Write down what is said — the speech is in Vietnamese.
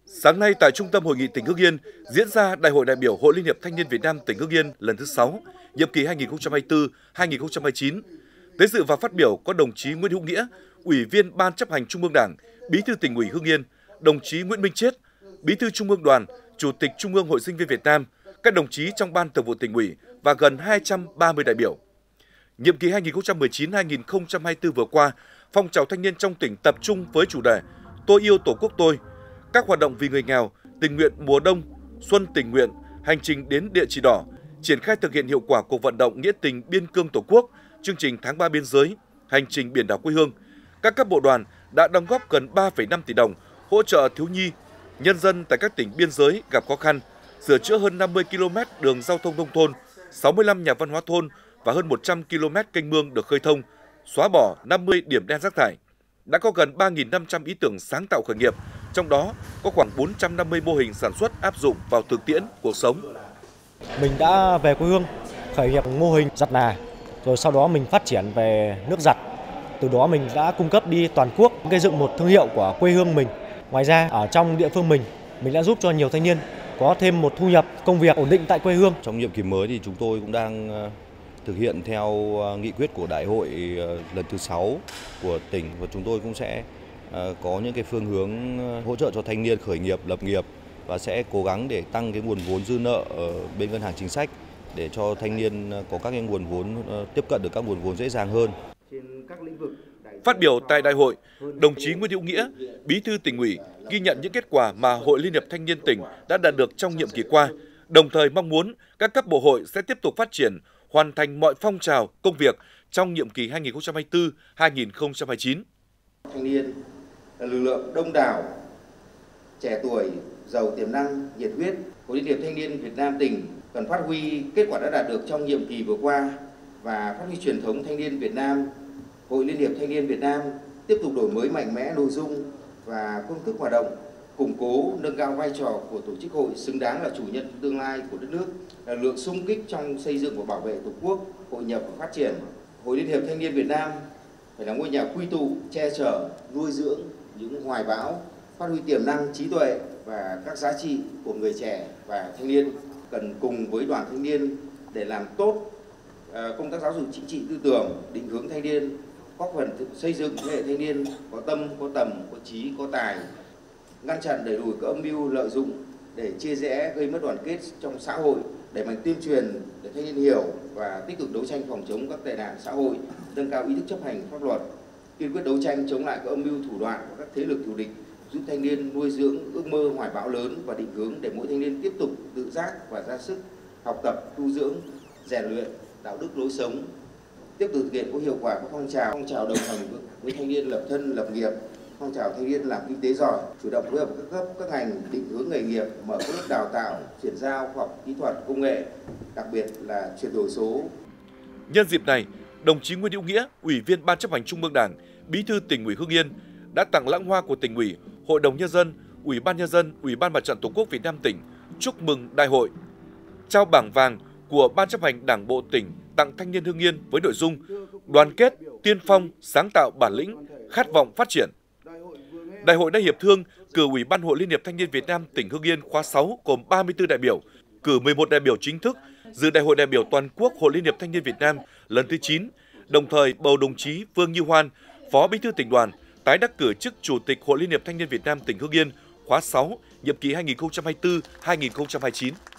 Sáng nay tại Trung tâm Hội nghị tỉnh Hưng Yên diễn ra Đại hội đại biểu Hội Liên hiệp Thanh niên Việt Nam tỉnh Hưng Yên lần thứ 6, nhiệm kỳ 2024-2029. Tới dự và phát biểu có đồng chí Nguyễn Hữu Nghĩa, Ủy viên Ban Chấp hành Trung ương Đảng, Bí thư Tỉnh ủy Hưng Yên, đồng chí Nguyễn Minh Chiết, Bí thư Trung ương Đoàn, Chủ tịch Trung ương Hội Sinh viên Việt Nam, các đồng chí trong Ban Thường vụ Tỉnh ủy và gần 230 đại biểu. Nhiệm kỳ 2019-2024 vừa qua, phong trào thanh niên trong tỉnh tập trung với chủ đề Tôi yêu Tổ quốc tôi, các hoạt động vì người nghèo, tình nguyện mùa đông, xuân tình nguyện, hành trình đến địa chỉ đỏ, triển khai thực hiện hiệu quả cuộc vận động nghĩa tình biên cương Tổ quốc, chương trình tháng 3 biên giới, hành trình biển đảo quê hương. Các cấp bộ đoàn đã đóng góp gần 3,5 tỷ đồng hỗ trợ thiếu nhi, nhân dân tại các tỉnh biên giới gặp khó khăn, sửa chữa hơn 50 km đường giao thông nông thôn, 65 nhà văn hóa thôn và hơn 100 km kênh mương được khơi thông, xóa bỏ 50 điểm đen rác thải. Đã có gần 3.500 ý tưởng sáng tạo khởi nghiệp, trong đó có khoảng 450 mô hình sản xuất áp dụng vào thực tiễn cuộc sống. Mình đã về quê hương khởi nghiệp mô hình giặt nà, rồi sau đó mình phát triển về nước giặt. Từ đó mình đã cung cấp đi toàn quốc, gây dựng một thương hiệu của quê hương mình. Ngoài ra ở trong địa phương mình đã giúp cho nhiều thanh niên có thêm một thu nhập, công việc ổn định tại quê hương. Trong nhiệm kỳ mới thì chúng tôi cũng đang thực hiện theo nghị quyết của đại hội lần thứ 6 của tỉnh, và chúng tôi cũng sẽ có những cái phương hướng hỗ trợ cho thanh niên khởi nghiệp, lập nghiệp và sẽ cố gắng để tăng cái nguồn vốn dư nợ ở bên ngân hàng chính sách để cho thanh niên có các cái nguồn vốn tiếp cận được các nguồn vốn dễ dàng hơn. Phát biểu tại đại hội, đồng chí Nguyễn Hữu Nghĩa, Bí thư Tỉnh ủy ghi nhận những kết quả mà Hội Liên hiệp Thanh niên tỉnh đã đạt được trong nhiệm kỳ qua, đồng thời mong muốn các cấp bộ hội sẽ tiếp tục phát triển, hoàn thành mọi phong trào, công việc trong nhiệm kỳ 2024-2029. Thanh niên là lực lượng đông đảo, trẻ tuổi, giàu tiềm năng, nhiệt huyết. Hội Liên hiệp Thanh niên Việt Nam tỉnh cần phát huy kết quả đã đạt được trong nhiệm kỳ vừa qua và phát huy truyền thống thanh niên Việt Nam. Hội Liên hiệp Thanh niên Việt Nam tiếp tục đổi mới mạnh mẽ nội dung và phương thức hoạt động, củng cố, nâng cao vai trò của tổ chức hội xứng đáng là chủ nhân tương lai của đất nước, là lực lượng xung kích trong xây dựng và bảo vệ Tổ quốc, hội nhập và phát triển. Hội Liên hiệp Thanh niên Việt Nam phải là ngôi nhà quy tụ, che chở, nuôi dưỡng những hoài bão, phát huy tiềm năng, trí tuệ và các giá trị của người trẻ và thanh niên. Cần cùng với đoàn thanh niên để làm tốt công tác giáo dục chính trị tư tưởng, định hướng thanh niên, góp phần xây dựng thế hệ thanh niên có tâm, có tầm, có trí, có tài, ngăn chặn đẩy lùi các âm mưu lợi dụng để chia rẽ, gây mất đoàn kết trong xã hội, đẩy mạnh tuyên truyền để thanh niên hiểu và tích cực đấu tranh phòng chống các tệ nạn xã hội, nâng cao ý thức chấp hành pháp luật, kiên quyết đấu tranh chống lại các âm mưu thủ đoạn của các thế lực thù địch, giúp thanh niên nuôi dưỡng ước mơ hoài bão lớn và định hướng để mỗi thanh niên tiếp tục tự giác và ra sức học tập, tu dưỡng, rèn luyện đạo đức lối sống, tiếp tục thực hiện có hiệu quả các phong trào đồng hành với thanh niên lập thân lập nghiệp, phong trào thanh niên làm kinh tế giỏi, chủ động phối hợp với các cấp các ngành định hướng nghề nghiệp, mở các lớp đào tạo, chuyển giao khoa học kỹ thuật, công nghệ, đặc biệt là chuyển đổi số. Nhân dịp này, đồng chí Nguyễn Hữu Nghĩa, Ủy viên Ban Chấp hành Trung ương Đảng, Bí thư Tỉnh ủy Hưng Yên đã tặng lãng hoa của Tỉnh ủy, Hội đồng nhân dân, Ủy ban nhân dân, Ủy ban Mặt trận Tổ quốc Việt Nam tỉnh chúc mừng đại hội, trao bảng vàng của Ban Chấp hành Đảng bộ tỉnh tặng thanh niên Hưng Yên với nội dung đoàn kết, tiên phong, sáng tạo bản lĩnh, khát vọng phát triển. Đại hội đã hiệp thương cử Ủy ban Hội Liên hiệp Thanh niên Việt Nam tỉnh Hưng Yên khóa 6 gồm 34 đại biểu, cử 11 đại biểu chính thức dự Đại hội đại biểu toàn quốc Hội Liên hiệp Thanh niên Việt Nam lần thứ 9, đồng thời bầu đồng chí Vương Như Hoan, Phó Bí thư Tỉnh đoàn, tái đắc cử chức Chủ tịch Hội Liên hiệp Thanh niên Việt Nam tỉnh Hưng Yên khóa 6, nhiệm kỳ 2024-2029.